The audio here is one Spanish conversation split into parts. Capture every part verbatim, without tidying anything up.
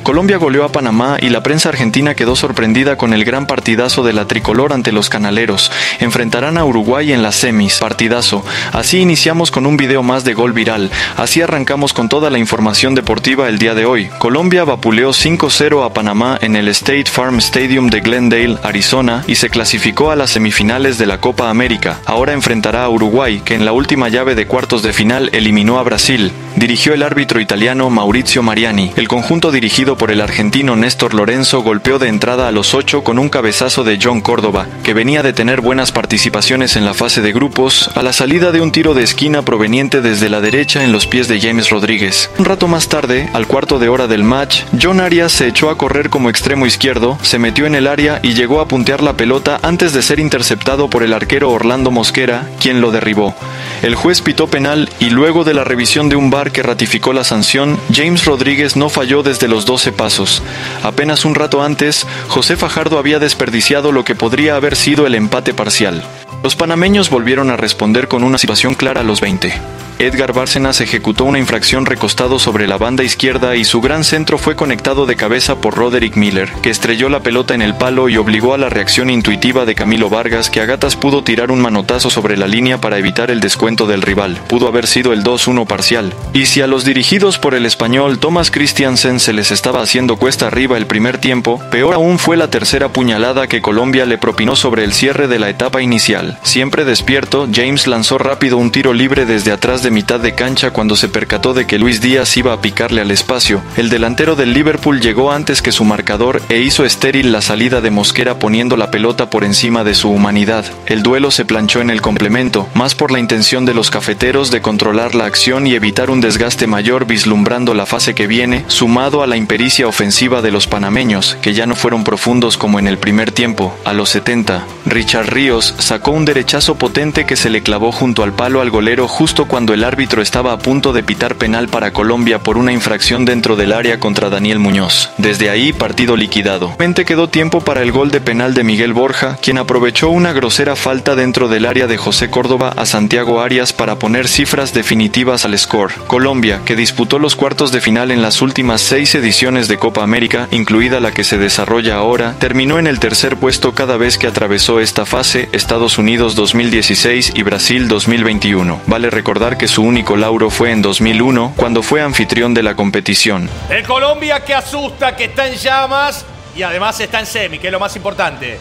Colombia goleó a Panamá y la prensa argentina quedó sorprendida con el gran partidazo de la tricolor ante los canaleros. Enfrentarán a Uruguay en las semis. Partidazo. Así iniciamos con un video más de Gol Viral. Así arrancamos con toda la información deportiva el día de hoy. Colombia vapuleó cinco cero a Panamá en el State Farm Stadium de Glendale, Arizona, y se clasificó a las semifinales de la Copa América. Ahora enfrentará a Uruguay, que en la última llave de cuartos de final eliminó a Brasil. Dirigió el árbitro italiano Maurizio Mariani. El conjunto dirigido por el argentino Néstor Lorenzo golpeó de entrada a los ocho con un cabezazo de John Córdoba, que venía de tener buenas participaciones en la fase de grupos, a la salida de un tiro de esquina proveniente desde la derecha en los pies de James Rodríguez. Un rato más tarde, al cuarto de hora del match, John Arias se echó a correr como extremo izquierdo, se metió en el área y llegó a puntear la pelota antes de ser interceptado por el arquero Orlando Mosquera, quien lo derribó. El juez pitó penal y luego de la revisión de un V A R que ratificó la sanción, James Rodríguez no falló desde los doce pasos. Apenas un rato antes, José Fajardo había desperdiciado lo que podría haber sido el empate parcial. Los panameños volvieron a responder con una situación clara a los veinte. Edgar Bárcenas ejecutó una infracción recostado sobre la banda izquierda y su gran centro fue conectado de cabeza por Roderick Miller, que estrelló la pelota en el palo y obligó a la reacción intuitiva de Camilo Vargas, que a gatas pudo tirar un manotazo sobre la línea para evitar el descuento del rival. Pudo haber sido el dos uno parcial. Y si a los dirigidos por el español Thomas Christiansen se les estaba haciendo cuesta arriba el primer tiempo, peor aún fue la tercera puñalada que Colombia le propinó sobre el cierre de la etapa inicial. Siempre despierto, James lanzó rápido un tiro libre desde atrás de mitad de cancha cuando se percató de que Luis Díaz iba a picarle al espacio. El delantero del Liverpool llegó antes que su marcador e hizo estéril la salida de Mosquera poniendo la pelota por encima de su humanidad. El duelo se planchó en el complemento, más por la intención de los cafeteros de controlar la acción y evitar un desgaste mayor vislumbrando la fase que viene, sumado a la impericia ofensiva de los panameños, que ya no fueron profundos como en el primer tiempo. A los setenta, Richard Ríos sacó un derechazo potente que se le clavó junto al palo al golero justo cuando el árbitro estaba a punto de pitar penal para Colombia por una infracción dentro del área contra Daniel Muñoz. Desde ahí, partido liquidado. Mente quedó tiempo para el gol de penal de Miguel Borja, quien aprovechó una grosera falta dentro del área de José Córdoba a Santiago Arias para poner cifras definitivas al score. Colombia, que disputó los cuartos de final en las últimas seis ediciones de Copa América, incluida la que se desarrolla ahora, terminó en el tercer puesto cada vez que atravesó esta fase, Estados Unidos dos mil dieciséis y Brasil dos mil veintiuno. Vale recordar que su único lauro fue en dos mil uno, cuando fue anfitrión de la competición. El Colombia que asusta, que está en llamas y además está en semi, que es lo más importante.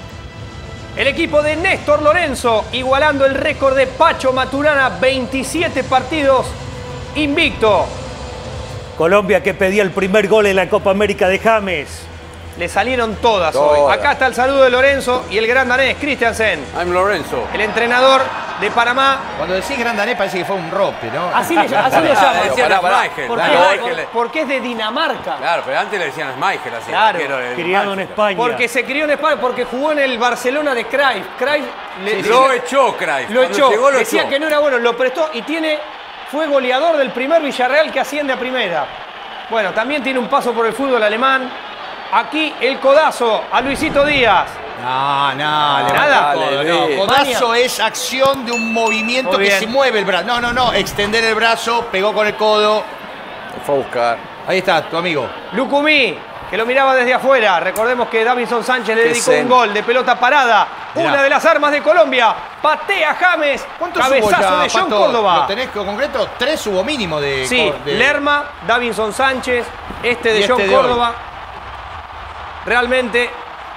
El equipo de Néstor Lorenzo igualando el récord de Pacho Maturana, veintisiete partidos invicto. Colombia que pedía el primer gol en la Copa América de James. Le salieron todas, todas hoy. Acá está el saludo de Lorenzo y el gran danés Christiansen. I'm Lorenzo. El entrenador de Panamá. Cuando decís gran danés parece que fue un rope, ¿no? Así le, así le llaman. Decían Schmeichel. Porque, Claro, por- porque es de Dinamarca. Claro, pero antes le decían Schmeichel así. Claro. arquero del Criado en Manchester. España. Porque se crió en España, porque jugó en el Barcelona de Cruyff. Cruyff le, Sí, lo echó Cruyff. Lo Cuando echó. llegó, lo Decía echó. que no era bueno, lo prestó y tiene, fue goleador del primer Villarreal que asciende a primera. Bueno, también tiene un paso por el fútbol alemán. Aquí el codazo a Luisito Díaz. No, no, le Nada. codo, Dale, no. ve. Codazo es acción de un movimiento Muy que bien. se mueve el brazo. No, no, no. Extender el brazo, pegó con el codo. Lo fue a buscar. Ahí está, tu amigo. Lucumí, que lo miraba desde afuera. Recordemos que Davinson Sánchez le Qué dedicó un zen. gol de pelota parada. Mirá. Una de las armas de Colombia. Patea James. ¿Cuántos Cabezazo hubo ya, de John Pato? Córdoba. ¿Lo tenés concreto? Tres hubo mínimo de... Sí, de- Lerma, Davinson Sánchez, este de Y este John de Córdoba. Realmente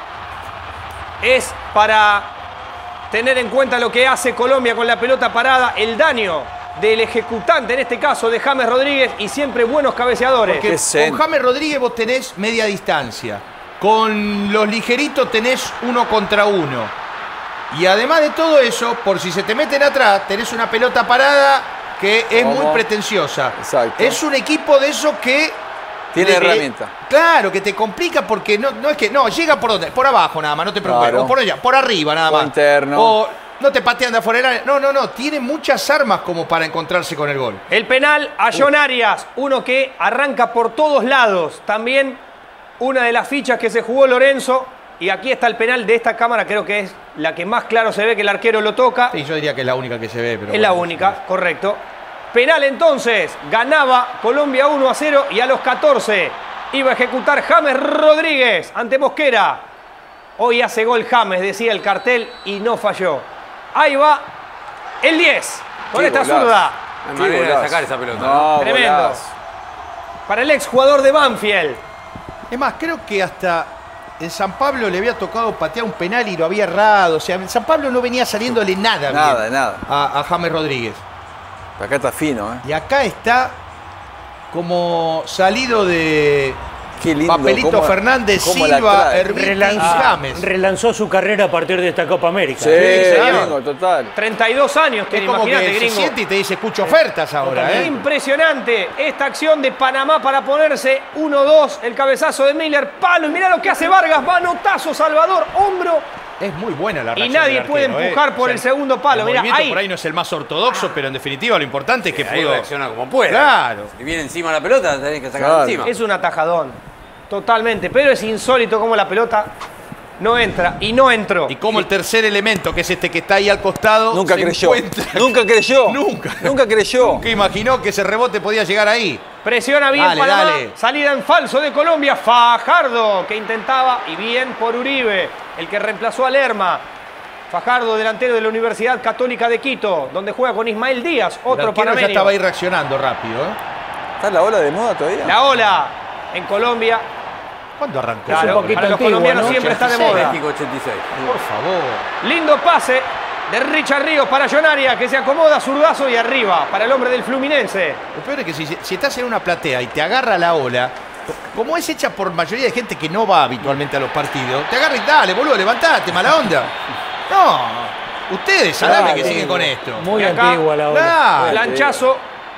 es para tener en cuenta lo que hace Colombia con la pelota parada, el daño del ejecutante, en este caso de James Rodríguez, y siempre buenos cabeceadores. Porque Qué zen. con James Rodríguez vos tenés media distancia. Con los ligeritos tenés uno contra uno. Y además de todo eso, por si se te meten atrás, tenés una pelota parada que es ¿Cómo? muy pretenciosa. Exacto. Es un equipo de esos que... Tiene le- herramienta. Claro, que te complica porque no, no es que... No, llega por donde, por abajo nada más, no te preocupes. Claro. O por allá, por arriba nada O más. interno. O no te patean de afuera del área. No, no, no. Tiene muchas armas como para encontrarse con el gol. El penal a John Arias, uno que arranca por todos lados. También una de las fichas que se jugó Lorenzo. Y aquí está el penal de esta cámara, creo que es la que más claro se ve que el arquero lo toca. Sí, yo diría que es la única que se ve. Pero Es la bueno, única, correcto. Penal entonces, ganaba Colombia uno a cero y a los catorce Iba a ejecutar James Rodríguez ante Mosquera. Hoy hace gol James, decía el cartel, y no falló. Ahí va el diez. Con Qué esta golazo. zurda. No hay manera de golazo. sacar esa pelota. No, Tremendo. golazo. Para el exjugador de Banfield. Es más, creo que hasta en San Pablo le había tocado patear un penal y lo había errado. O sea, en San Pablo no venía saliéndole nada, Nada, bien nada. A, a James Rodríguez. Acá está fino, ¿eh? Y acá está como salido de Qué lindo. Papelito cómo- Fernández, cómo la Silva, trae. Erviti y Relanzó, James. relanzó su carrera a partir de esta Copa América. Sí, señor. gringo, total. treinta y dos años Es tiene, como imagínate, que se gringo. siente y te dice, escucho ofertas ahora, ¿eh? Impresionante esta acción de Panamá para ponerse uno dos. El cabezazo de Miller, palo. Y mirá lo que hace Vargas. Manotazo, Salvador, hombro. Es muy buena la Y reacción nadie del puede arquero, empujar ¿eh? por el segundo palo. El Mirá, movimiento ahí. por ahí no es el más ortodoxo, pero en definitiva lo importante es que Ahí pudo... reacciona como pueda. Claro. Si viene encima la pelota, tenés que sacarla Claro. encima. Es un atajadón. Totalmente. Pero es insólito cómo la pelota no entra. Y no entró. Y como el tercer elemento, que es este que está ahí al costado, Nunca se creyó. encuentra- Nunca creyó. Nunca. Nunca creyó. Nunca imaginó que ese rebote podía llegar ahí. Presiona bien Dale, Panamá. dale. Salida en falso de Colombia. Fajardo que intentaba. Y bien por Uribe, el que reemplazó a Lerma. Fajardo, delantero de la Universidad Católica de Quito, donde juega con Ismael Díaz, El otro arquero ya panameño. estaba ahí reaccionando rápido, ¿eh? ¿Está la ola de moda todavía? La ola en Colombia. ¿Cuándo arrancó? Claro, un poquito para los antiguo, colombianos ¿no? siempre está de ochenta y seis. moda. México ochenta y seis. Por favor. Lindo pase de Richard Ríos para Jonaria, que se acomoda, zurdazo y arriba para el hombre del Fluminense. Lo peor es que si, si estás en una platea y te agarra la ola, como es hecha por mayoría de gente que no va habitualmente a los partidos, te agarra y dale, boludo, levantate, mala onda. No, ustedes, salame Claro. que siguen con esto. Muy Y acá, antigua la ola. Claro. Planchazo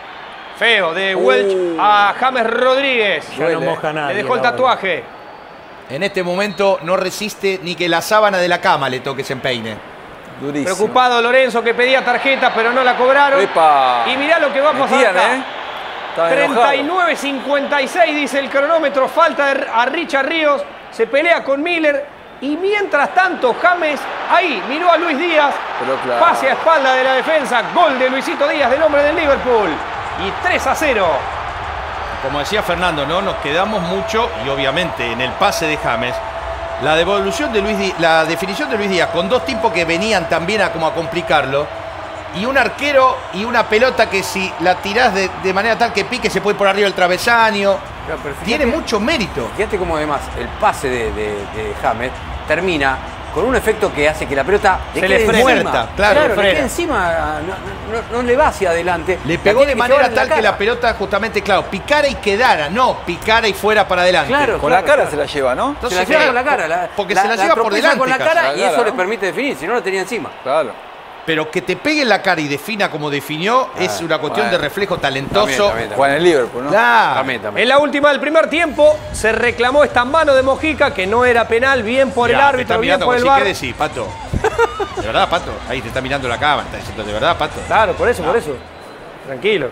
feo de Welch Uh. a James Rodríguez. Ya no Duele. moja a nadie. Le dejó el la ola. tatuaje. En este momento no resiste ni que la sábana de la cama le toque ese empeine. Durísimo. Preocupado Lorenzo, que pedía tarjeta, pero no la cobraron. Epa. Y mirá lo que va a pasar Metían, acá. ¿eh? Estaba treinta y enojado. nueve cincuenta y seis dice el cronómetro, falta de- a Richard Ríos, se pelea con Miller y mientras tanto James ahí miró a Luis Díaz, Pero claro. pase a espalda de la defensa, gol de Luisito Díaz, del hombre del Liverpool, y tres a cero. Como decía Fernando, ¿no? Nos quedamos mucho y obviamente en el pase de James, la devolución de Luis Díaz, la definición de Luis Díaz con dos tipos que venían también a como a complicarlo y un arquero y una pelota que si la tirás de, de manera tal que pique se puede ir por arriba del travesaño. Claro, pero fíjate- Tiene mucho mérito. Fíjate cómo además el pase de, de, de James termina con un efecto que hace que la pelota Se le le quede frena. encima. Muerta, claro, le frena. queda encima, no, no- no le va hacia adelante. Le La pegó tiene de que manera llevar en tal que la cara. pelota justamente, claro, picara y quedara, no picara y fuera para adelante. Claro. Con la cara se la lleva, ¿no? Entonces, Se la lleva eh, con la cara. la- porque se la lleva por tropeza delante con la casi. cara La y cara, eso ¿no? le permite definir, si no la tenía encima. Claro. Pero que te pegue en la cara y defina como definió es una cuestión bueno. de reflejo talentoso. También, también, también. Juan en el Liverpool, ¿no? Claro. También, también. En la última del primer tiempo se reclamó esta mano de Mojica, que no era penal, bien por Mirá, el te árbitro, está bien mirando por el como si, V A R. ¿qué decís, Pato? ¿De verdad, Pato? Ahí te está mirando la cámara, está diciendo, ¿de verdad, Pato? Claro, por eso, por eso. Tranquilo.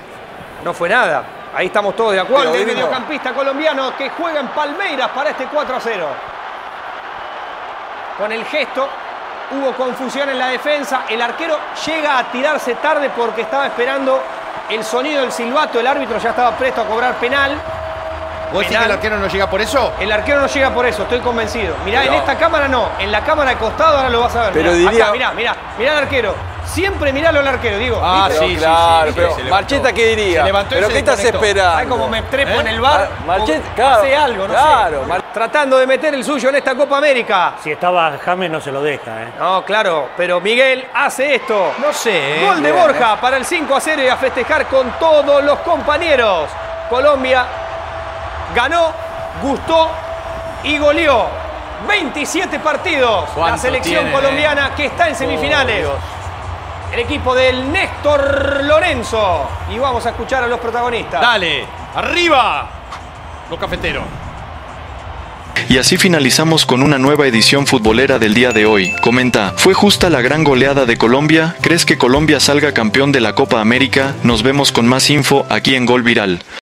No fue nada. Ahí estamos todos de acuerdo. Pero El divino. mediocampista colombiano que juega en Palmeiras para este cuatro a cero. Con el gesto hubo confusión en la defensa. El arquero llega a tirarse tarde porque estaba esperando el sonido del silbato. El árbitro ya estaba presto a cobrar penal. ¿Vos decís Penal. que el arquero no llega por eso? El arquero no llega por eso, estoy convencido. Mirá, Pero- en esta cámara no, en la cámara de costado ahora lo vas a ver. Pero mirá, diría- acá, mirá, mirá, mirá al arquero. Siempre miralo al arquero, digo. Ah, ¿viste? Pero sí, sí, claro, sí, pero se levantó. Marcheta, ¿qué diría? Se levantó y ¿Pero se qué estás desconectó. esperando? ¿Sabes cómo me trepo ¿Eh? en el bar? Mar- Marchet- Como- claro, hace algo, no claro, sé. Mar- Tratando de meter el suyo en esta Copa América. Si estaba James no se lo deja, ¿eh? No, claro, pero Miguel hace esto. No sé. ¿eh? Gol de bien, Borja para el cinco a cero y a festejar con todos los compañeros. Colombia ganó, gustó y goleó. veintisiete partidos. La ¿Cuánto selección tienen, colombiana que está en semifinales. Oh, Dios. El equipo del Néstor Lorenzo. Y vamos a escuchar a los protagonistas. Dale, arriba. Los cafeteros. Y así finalizamos con una nueva edición futbolera del día de hoy. Comenta, ¿fue justa la gran goleada de Colombia? ¿Crees que Colombia salga campeón de la Copa América? Nos vemos con más info aquí en Gol Viral.